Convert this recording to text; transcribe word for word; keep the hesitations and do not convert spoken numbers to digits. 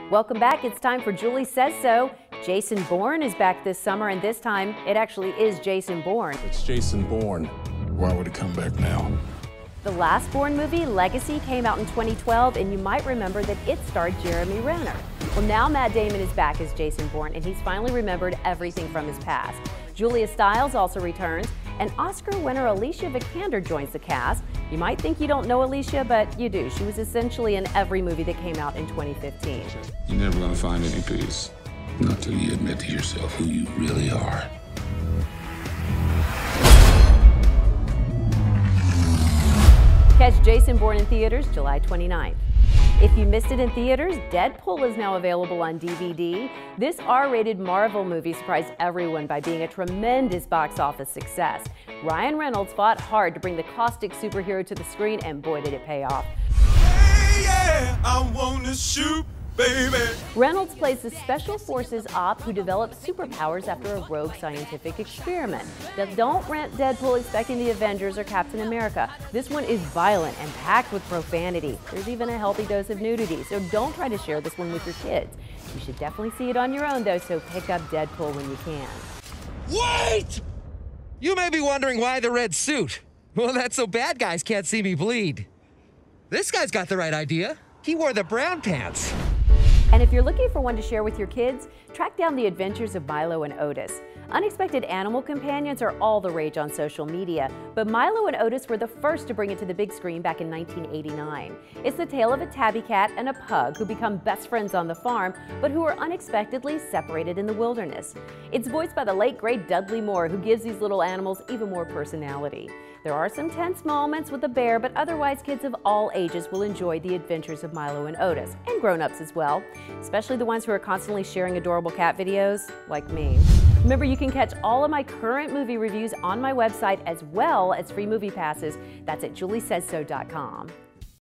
Welcome back. It's time for Julie Says So. Jason Bourne is back this summer, and this time it actually is Jason Bourne. It's Jason Bourne. Why would he come back now? The last Bourne movie, Legacy, came out in twenty twelve, and you might remember that it starred Jeremy Renner. Well, now Matt Damon is back as Jason Bourne, and he's finally remembered everything from his past. Julia Stiles also returns, and Oscar winner Alicia Vikander joins the cast. You might think you don't know Alicia, but you do. She was essentially in every movie that came out in twenty fifteen. You're never gonna find any peace, not till you admit to yourself who you really are. Catch Jason Bourne in theaters July twenty-ninth. If you missed it in theaters, Deadpool is now available on D V D. This R rated Marvel movie surprised everyone by being a tremendous box office success. Ryan Reynolds fought hard to bring the caustic superhero to the screen, and boy did it pay off. Hey, yeah, I wanna shoot, baby. Reynolds plays the Special Forces op who develops superpowers after a rogue scientific experiment. Now, don't rent Deadpool expecting the Avengers or Captain America. This one is violent and packed with profanity. There's even a healthy dose of nudity, so don't try to share this one with your kids. You should definitely see it on your own, though, so pick up Deadpool when you can. Wait! You may be wondering why the red suit. Well, that's so bad guys can't see me bleed. This guy's got the right idea. He wore the brown pants. And if you're looking for one to share with your kids, track down The Adventures of Milo and Otis. Unexpected animal companions are all the rage on social media, but Milo and Otis were the first to bring it to the big screen back in nineteen eighty-nine. It's the tale of a tabby cat and a pug who become best friends on the farm, but who are unexpectedly separated in the wilderness. It's voiced by the late great Dudley Moore, who gives these little animals even more personality. There are some tense moments with the bear, but otherwise kids of all ages will enjoy The Adventures of Milo and Otis, and grown-ups as well, especially the ones who are constantly sharing adorable cat videos, like me. Remember, you can catch all of my current movie reviews on my website as well as free movie passes. That's at julie says so dot com.